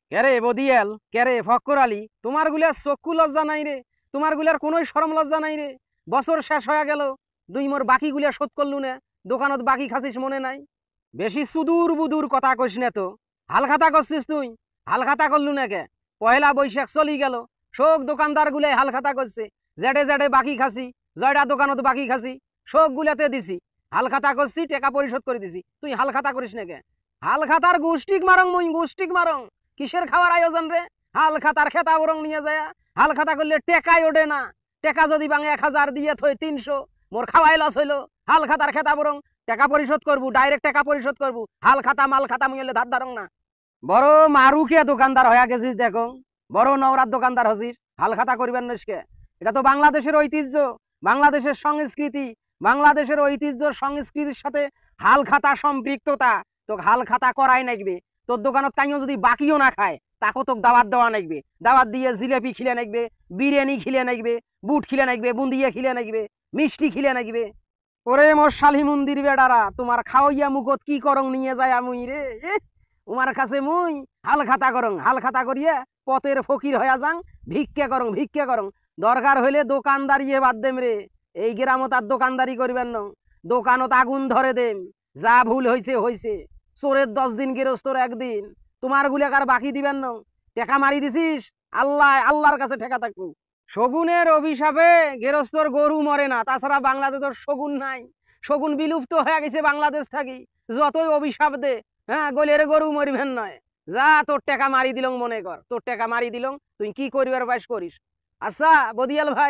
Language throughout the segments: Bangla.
কেরে বদিয়াল, কেরে ফক্কর আলী, তোমার গুলার চক্ষু লজ্জা নাই রে? তোমার গুলার কোনোই শরম লজ্জা নাই রে? বছর শেষ হয়ে গেল, দুই মোর বাকি গুলা শোধ করলু না, দোকানত বাকি খাসিস মনে নাই? বেশি সুদূর বুদূর কথা কইস না তো। হালখাতা করছিস তুই? হালখাতা করলু না কে? পয়লা বৈশাখ চলি গেল, শোক দোকানদার গুলাই হালখাতা করছে। জেডে জেডে বাকি খাসি, জয়টা দোকানত বাকি খাসি, শোক গুলাতে দিছি। হালখাতা করছি, টাকা পরিশোধ করে দিছি, তুই হালখাতা করিস না কে? হালখাতার গোষ্ঠিক মারং, মুই গোষ্ঠিক মারং। কিসের খাওয়ার আয়োজন রে? হাল খাতার খেতা বরং নিয়ে যায়। হাল খাতা করলে টেকাই ওঠে না। টেকা যদি বাঙে 1000 দিয়ে থই 300, মোর খাওয়াই লস হইলো। হাল খাতার খেতা বরং টাকা পরিশোধ করবো, ডাইরেক্ট টাকা পরিশোধ করবো। হাল খাতা মাল খাতা মুইলে ধার ধারং না। বড় মারুকে দোকানদার হয়ে গেছিস দেখো, বড় নওরাত দোকানদার হছিস। হাল খাতা করবেন নসকে? এটা তো বাংলাদেশের ঐতিহ্য, বাংলাদেশের সংস্কৃতি, বাংলাদেশের ঐতিহ্য সংস্কৃতির সাথে হাল খাতা সম্পৃক্ততা। তো হাল খাতা করাই নাকবে। তোর দোকানত কাইও যদি বাকিও না খায়, তাকে তোকে দাওয়াত দেওয়া নাকবে। দাওয়াত দিয়ে জিলেপি খিলে নাকবে, বিরিয়ানি খিলে নাকবে, বুট খিলে নাকবে, বুন্দিয়া খিলে নাকবে, মিষ্টি খিলে নাকবে। ওরে মোর শালি মন্দির বেডারা, তোমার খাওয়াইয়া মুখত কি করং নিয়ে যায় মুই রে? উমার কাছে মুই হাল খাতা করং, হাল খাতা করিয়া পথের ফকির হইয়া যাং, ভিক্ষা করং, ভিক্ষা করং। দরকার হইলে দোকানদারিয়ে বাদ দেম রে। এই গ্রামত আর দোকানদারি করবেন না, দোকানত আগুন ধরে দেম। যা ভুল হয়েছে হয়েছে, চোরের 10 দিন গেরস্তর 1 দিন। তোমার গুলাকার বাকি দিবেন না। টেকা মারি দিছিস, আল্লাহ আল্লাহর কাছে ঠেকা থাকবো। শগুনের অভিশাপে গেরস্তর গরু মরে না, তাছাড়া বাংলাদেশের শগুন নাই। শগুন বিলুপ্ত হয়ে গেছে বাংলাদেশ থাকি। যতই অভিশাপ দে, হ্যাঁ, গলের গরু মরিবেন নয়। যা তোর টাকা মারি দিলং, মনে কর তোর টাকা মারি দিলং, তুই কি করিবার বাইস করিস। আচ্ছা বদিয়াল ভাই,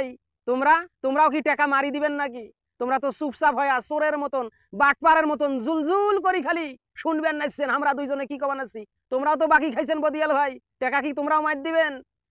তোমরাও কি টাকা মারি দিবেন নাকি? তোমরা তো চুপচাপ হয়ে চোরের মতন, বাটপাড়ের মতন জুলজুল করি খালি শুনবেন নাইছেন। আমরা দুইজনে কি কবা নাচ্ছি, তোমরাও তো বাকি খাইছেন বদিয়াল ভাই। টাকা কি তোমরাও মার দিবেন?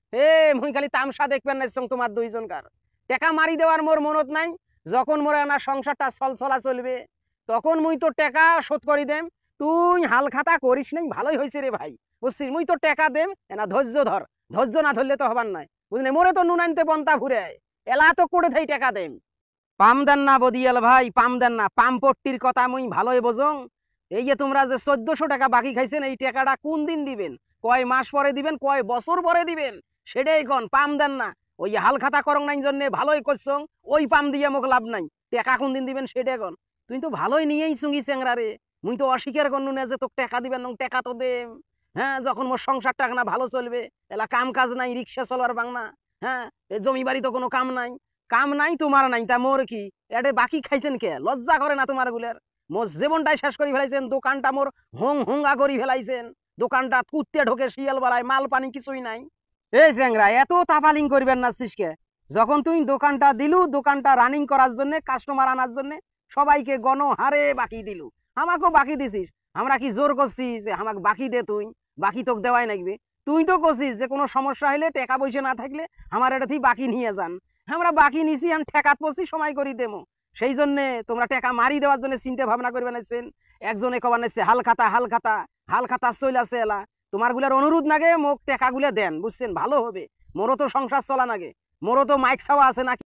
মুই খালি তামসা দেখবেন নাইছং তোমার দুইজনকার। টাকা মারি দেওয়ার মোর মনত নাই। যখন মোর না সংসারটা চলা চলবে, তখন মুই তো টাকা শোধ করি দেম। তুই হাল খাতা করিস নাই, ভালোই হয়েছে রে ভাই, বুঝছিস? মুই তো টাকা দেম, না ধৈর্য ধর। ধৈর্য না ধরলে তো হবার নাই, বুঝলি? মোরে তো নুন আনতে পন্থা ঘুরে এলা তো করে থাই টাকা দেম। পাম দেন না বদিয়াল ভাই, পাম দেন না। পামপট্টির কথা মুই ভালোই বোঝং। এই যে তোমরা যে 1400 টাকা বাকি খাইছেন, এই টাকাটা কোন দিন দিবেন? কয় মাস পরে দিবেন, কয় বছর পরে দিবেন? সেটাই কন। পাম দেন না। ওই হাল খাতা করং নাই জন্য ভালোই করছং, ওই পাম দিয়ে মোক লাভ নাই। টাকা কোন দিন দিবেন সেটাই কন। তুই তো ভালোই নিয়েই চুঙ্গি চেংরা রে। মুই তো অস্বীকার করনু না যে তোকে টাকা দিবেন না, টাকা তো দেম। হ্যাঁ, যখন মোর সংসারটা না ভালো চলবে, এলা কাম কাজ নাই, রিক্সা চলবার বাংনা। হ্যাঁ, জমি বাড়ি তো কোনো কাম নাই। কাম নাই তোমার নাই, তা মোর কি? এটা বাকি খাইছেন কে? লজ্জা করে না তোমার গুলার? মোর জীবনটাই শেষ করে ফেলাইছেন। দোকানটা মোর হোঙ্গা করি ফেলাইছেন। দোকানটা কুত্তে ঢোকে, শিয়াল বাড়ায়, মাল পানি কিছুই নাই। এই চ্যাংরা, এত তাফালিং করবেন না কে? যখন তুই দোকানটা দিলু, দোকানটা রানিং করার জন্য, কাস্টমার আনার জন্য সবাইকে গণহারে বাকি দিলু, আমাকেও বাকি দিছিস। আমরা কি জোর করছি যে আমাকে বাকি দে? তুই বাকি তোকে দেওয়াই লাগবে। তুই তো করছিস যে কোনো সমস্যা হলে, টাকা পয়সা না থাকলে আমার এটা তুই বাকি নিয়ে যান। আমরা বাকি নিছি, আমি ঠেকাত পড়ছি, সময় করি দেবো। সেই জন্য তোমরা টাকা মারি দেওয়ার জন্য চিন্তা ভাবনা করবে নাইছেন। একজনে কবার নাইছে হাল খাতা, হাল খাতা, হাল খাতা চলে আছে এলা। তোমার গুলার অনুরোধ নাগে মোক টাকা গুলা দেন, বুঝছেন? ভালো হবে। মোরও তো সংসার চলা নাগে, মোরও তো মাইক ছাওয়া আছে নাকি।